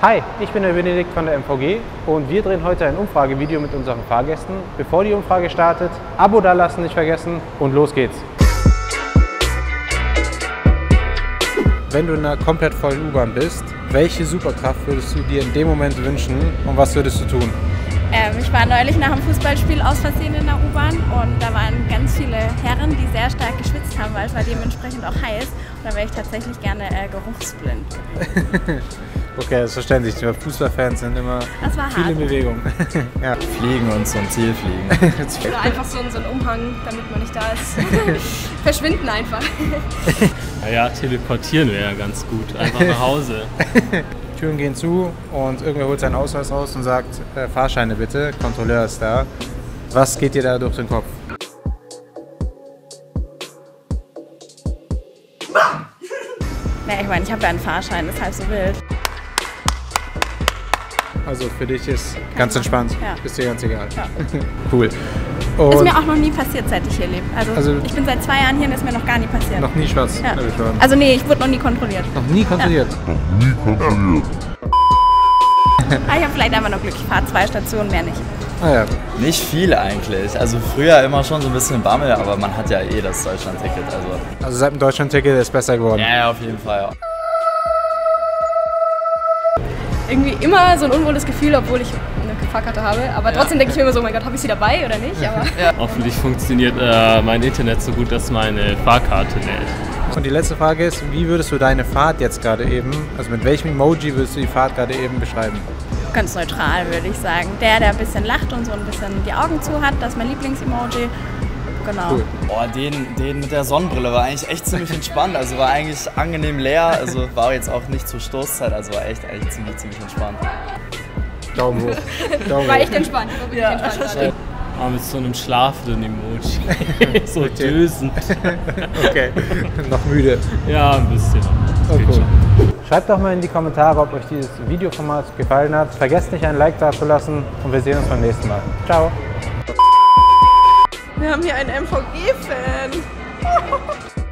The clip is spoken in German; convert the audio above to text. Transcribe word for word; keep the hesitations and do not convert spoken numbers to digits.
Hi, ich bin der Benedikt von der M V G und wir drehen heute ein Umfragevideo mit unseren Fahrgästen. Bevor die Umfrage startet, Abo dalassen nicht vergessen und los geht's. Wenn du in einer komplett vollen U-Bahn bist, welche Superkraft würdest du dir in dem Moment wünschen und was würdest du tun? Ähm, ich war neulich nach einem Fußballspiel aus Versehen in der U-Bahn und da waren ganz viele Herren, die sehr stark geschwitzt haben, weil es war dementsprechend auch heiß. Und da wäre ich tatsächlich gerne äh, geruchsblind. Okay, das ist verständlich. Fußballfans sind immer viel in Bewegung. Ja. Fliegen und zum Ziel fliegen. Oder einfach so, so ein Umhang, damit man nicht da ist. Verschwinden einfach. Naja, teleportieren wäre ja ganz gut. Einfach nach Hause. Türen gehen zu und irgendwer holt seinen Ausweis raus und sagt, äh, Fahrscheine bitte, Kontrolleur ist da. Was geht dir da durch den Kopf? Ja, ich meine, ich habe ja einen Fahrschein, das ist halb so wild. Also für dich ist ganz entspannt, ja. Ist dir ganz egal. Ja. Cool. Und ist mir auch noch nie passiert, seit ich hier lebe. Also, also ich bin seit zwei Jahren hier und ist mir noch gar nie passiert. Noch nie schwarz? Ja. Also nee, ich wurde noch nie kontrolliert. Noch nie kontrolliert? Ja. Noch nie kontrolliert. Ah, ich habe vielleicht einfach noch Glück, ich fahre zwei Stationen, mehr nicht. Ah ja. Nicht viel eigentlich. Also früher immer schon so ein bisschen Bammel, aber man hat ja eh das Deutschland-Ticket. Also. also seit dem Deutschland-Ticket ist es besser geworden? Ja, auf jeden Fall. Irgendwie immer so ein unwohles Gefühl, obwohl ich eine Fahrkarte habe. Aber trotzdem denke ich mir immer so, oh mein Gott, habe ich sie dabei oder nicht? Aber ja. Hoffentlich funktioniert äh, mein Internet so gut, dass meine Fahrkarte lädt. Und die letzte Frage ist, wie würdest du deine Fahrt jetzt gerade eben, also mit welchem Emoji würdest du die Fahrt gerade eben beschreiben? Ganz neutral, würde ich sagen. Der, der ein bisschen lacht und so ein bisschen die Augen zu hat, das ist mein Lieblings-Emoji. Genau. Cool. Boah, den, den mit der Sonnenbrille war eigentlich echt ziemlich entspannt. Also war eigentlich angenehm leer. Also war jetzt auch nicht zur Stoßzeit. Also war echt eigentlich ziemlich, ziemlich entspannt. Daumen hoch. Daumen war hoch. echt entspannt. War ja, entspannt. das stimmt. Aber mit so einem schlafenden Emoji. So okay. Dösend. Okay. Noch müde. Ja, ein bisschen. Oh, cool. Schreibt doch mal in die Kommentare, ob euch dieses Videoformat gefallen hat. Vergesst nicht, ein Like da zu lassen und wir sehen uns beim nächsten Mal. Ciao. Wir haben hier einen M V G-Fan.